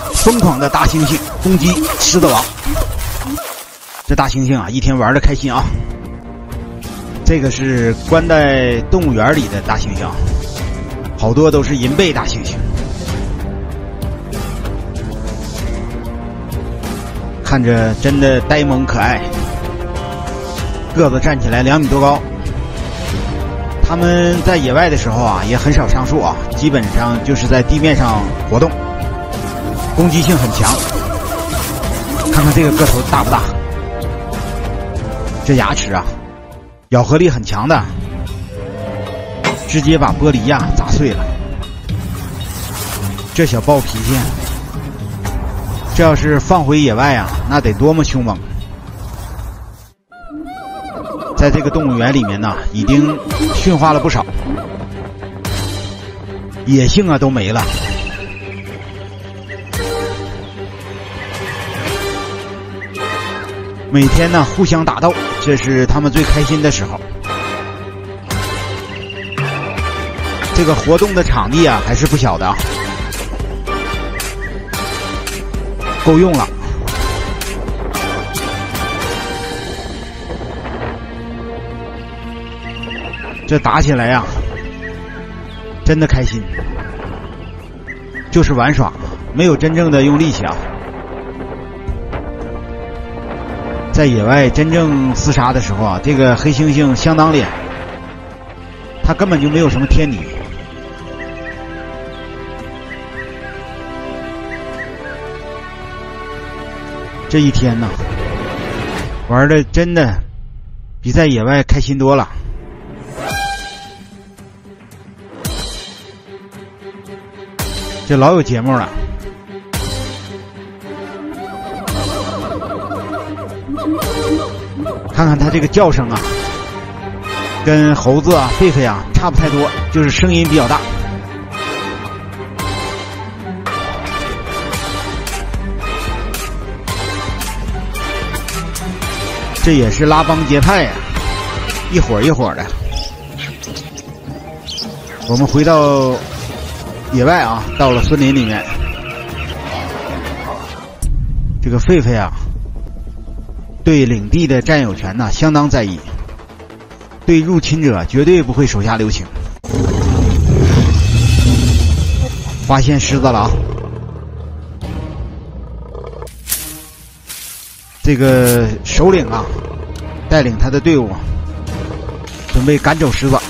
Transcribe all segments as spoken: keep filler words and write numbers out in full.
疯狂的大猩猩攻击狮子王。这大猩猩啊，一天玩的开心啊！这个是关在动物园里的大猩猩，好多都是银背大猩猩，看着真的呆萌可爱，个子站起来两米多高。他们在野外的时候啊，也很少上树啊，基本上就是在地面上活动，攻击性很强。看看这个个头大不大？这牙齿啊，咬合力很强的，直接把玻璃呀砸碎了。这小暴脾气，这要是放回野外啊，那得多么凶猛！在这个动物园里面呢，已经驯化了不少，野性啊都没了。每天呢互相打斗，这是他们最开心的时候。这个活动的场地啊还是不小的啊，够用了。这打起来呀，真的开心，就是玩耍，没有真正的用力气啊。在野外真正厮杀的时候啊，这个黑猩猩相当厉害，他根本就没有什么天敌。这一天呢，玩的真的比在野外开心多了。这老有节目了。看看它这个叫声啊，跟猴子啊、狒狒啊差不太多，就是声音比较大。这也是拉帮结派呀、啊，一伙一伙的。我们回到野外啊，到了森林里面，这个狒狒啊，对领地的占有权呢、啊、相当在意，对入侵者绝对不会手下留情。发现狮子了啊！这个首领啊，带领他的队伍准备赶走狮子，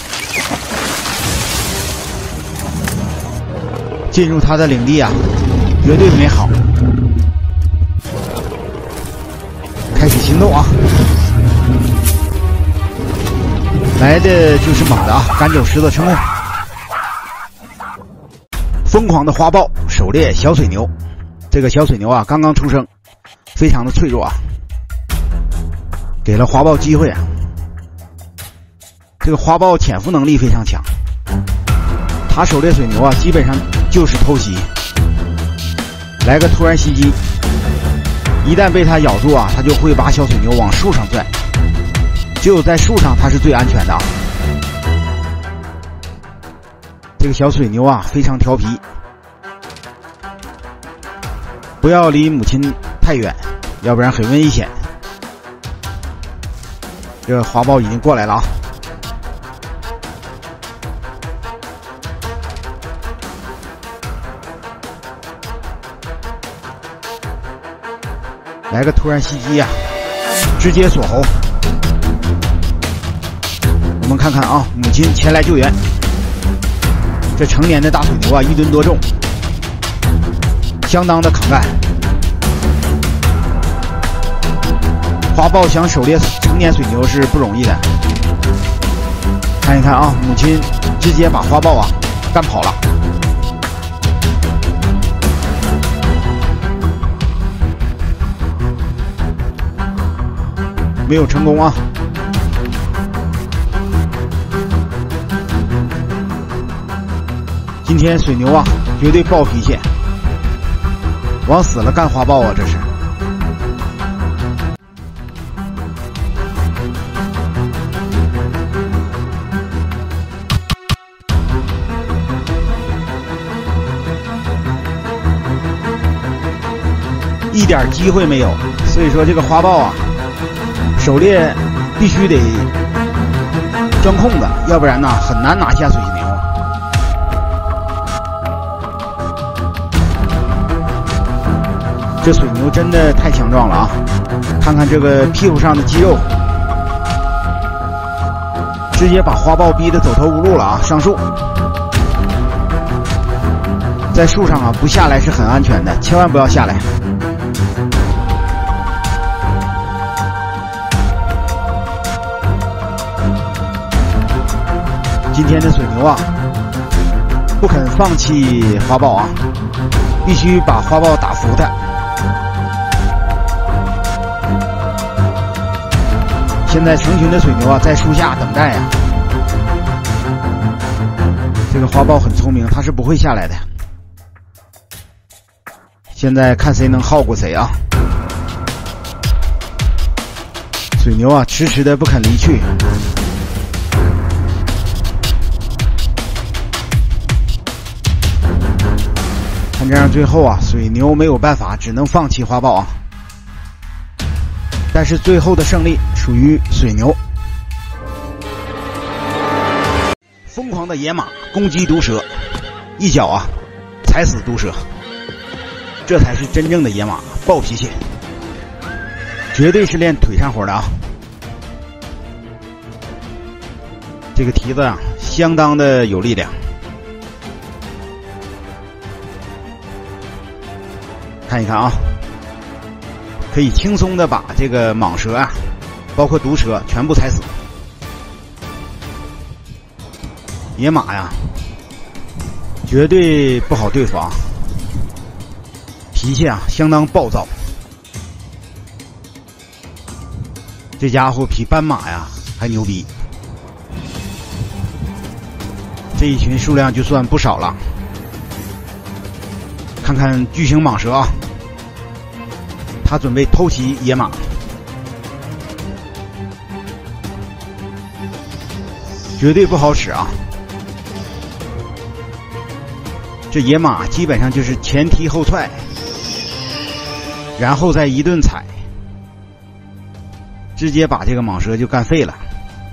进入他的领地啊，绝对美好。开始行动啊！来的就是猛的啊，赶走狮子成功。疯狂的花豹狩猎小水牛，这个小水牛啊刚刚出生，非常的脆弱啊，给了花豹机会啊。这个花豹潜伏能力非常强，他狩猎水牛啊基本上就是偷袭，来个突然袭击，一旦被它咬住啊，它就会把小水牛往树上拽，只有在树上它是最安全的啊。这个小水牛啊非常调皮，不要离母亲太远，要不然很危险。这个花豹已经过来了啊！来个突然袭击呀、啊，直接锁喉。我们看看啊，母亲前来救援。这成年的大水牛啊，一吨多重，相当的抗干。花豹想狩猎成年水牛是不容易的。看一看啊，母亲直接把花豹啊干跑了。没有成功啊！今天水牛啊，绝对暴脾气，往死了干花豹啊！这是。 一点机会没有。所以说这个花豹啊，狩猎必须得钻空子，要不然呢很难拿下水牛。这水牛真的太强壮了啊！看看这个屁股上的肌肉，直接把花豹逼得走投无路了啊！上树，在树上啊不下来是很安全的，千万不要下来。今天的水牛啊，不肯放弃花豹啊，必须把花豹打服它。现在成群的水牛啊，在树下等待啊。这个花豹很聪明，它是不会下来的。现在看谁能耗过谁啊！水牛啊，迟迟的不肯离去。看这样，最后啊，水牛没有办法，只能放弃花豹啊。但是最后的胜利属于水牛。疯狂的野马攻击毒蛇，一脚啊踩死毒蛇，这才是真正的野马，暴脾气，绝对是练腿上活的啊！这个蹄子啊，相当的有力量。看一看啊。可以轻松的把这个蟒蛇啊，包括毒蛇全部踩死。野马呀，绝对不好对付啊，脾气啊相当暴躁。这家伙比斑马呀还牛逼。这一群数量就算不少了。看看巨型蟒蛇啊。他准备偷袭野马，绝对不好使啊！这野马基本上就是前踢后踹，然后再一顿踩，直接把这个蟒蛇就干废了。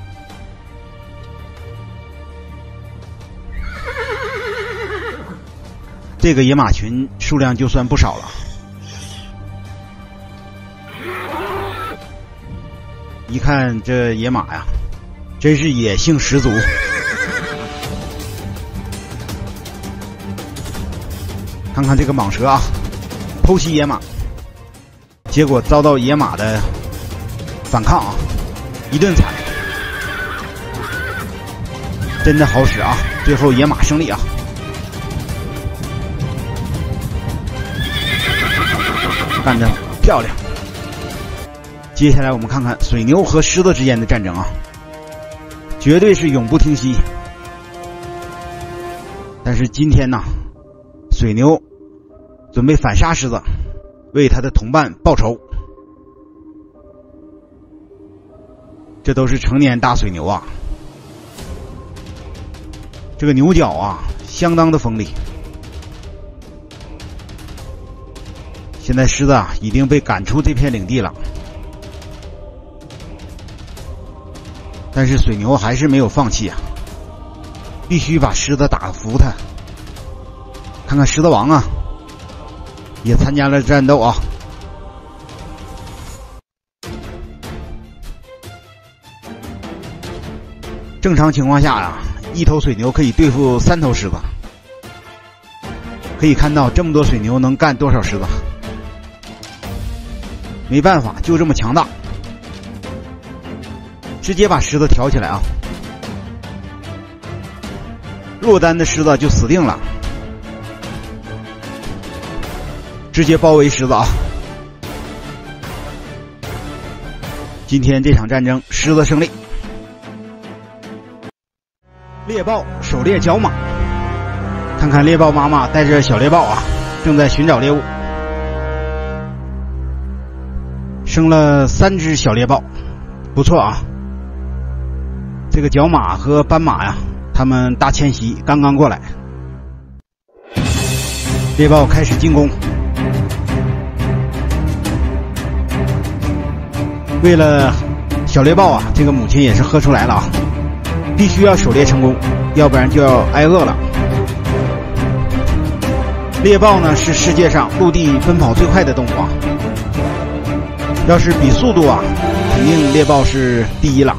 这个野马群数量就算不少了。一看这野马呀，真是野性十足。看看这个蟒蛇啊，偷袭野马，结果遭到野马的反抗啊，一顿踩，真的好使啊！最后野马胜利啊！干得漂亮。接下来我们看看水牛和狮子之间的战争啊，绝对是永不停息。但是今天呢，水牛准备反杀狮子，为他的同伴报仇。这都是成年大水牛啊，这个牛角啊相当的锋利。现在狮子啊已经被赶出这片领地了。但是水牛还是没有放弃啊，必须把狮子打服他。看看狮子王啊，也参加了战斗啊。正常情况下啊，一头水牛可以对付三头狮子。可以看到这么多水牛能干多少狮子？没办法，就这么强大。直接把狮子挑起来啊！落单的狮子就死定了，直接包围狮子啊！今天这场战争，狮子胜利。猎豹狩猎角马，看看猎豹妈妈带着小猎豹啊，正在寻找猎物，生了三只小猎豹，不错啊。这个角马和斑马呀，他们大迁徙刚刚过来，猎豹开始进攻。 为了小猎豹啊，这个母亲也是喝出来了啊，必须要狩猎成功，要不然就要挨饿了。猎豹呢是世界上陆地奔跑最快的动物啊，要是比速度啊，肯定猎豹是第一了。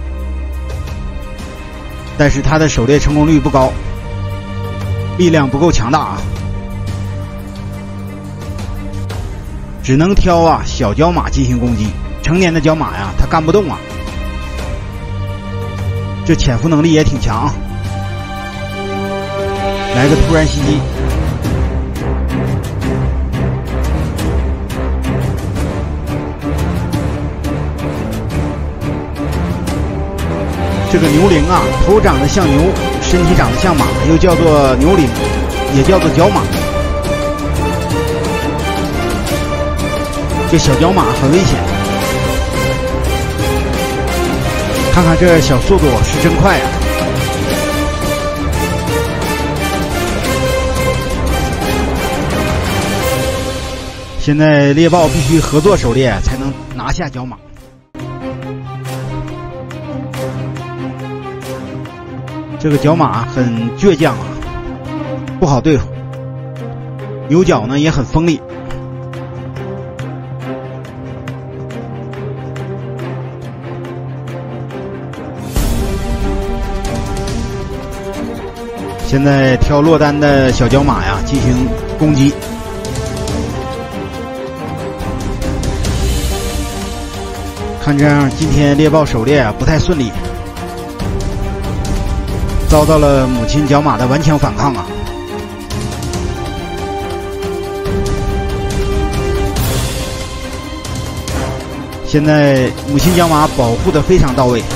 但是它的狩猎成功率不高，力量不够强大啊，只能挑啊小角马进行攻击，成年的角马呀，它干不动啊。这潜伏能力也挺强，来个突然袭击。这个牛羚啊，头长得像牛，身体长得像马，又叫做牛羚，也叫做角马。这小角马很危险，看看这小速度是真快啊！现在猎豹必须合作狩猎才能拿下角马。这个角马很倔强啊，不好对付。牛角呢也很锋利。现在挑落单的小角马呀进行攻击。看这样，今天猎豹狩猎啊不太顺利。遭到了母亲角马的顽强反抗啊！现在母亲角马保护的非常到位，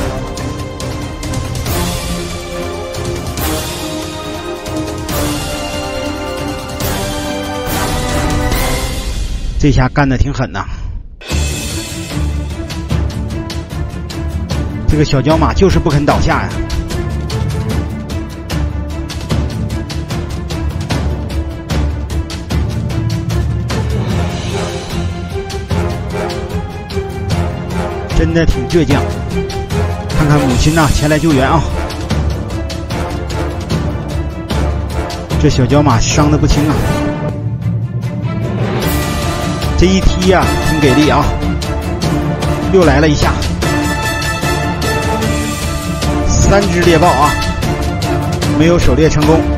这下干得挺狠呐！这个小角马就是不肯倒下呀！真的挺倔强，看看母亲呐、啊、前来救援啊！这小角马伤得不轻啊，这一踢呀、啊、挺给力啊！又来了一下，三只猎豹啊，没有狩猎成功。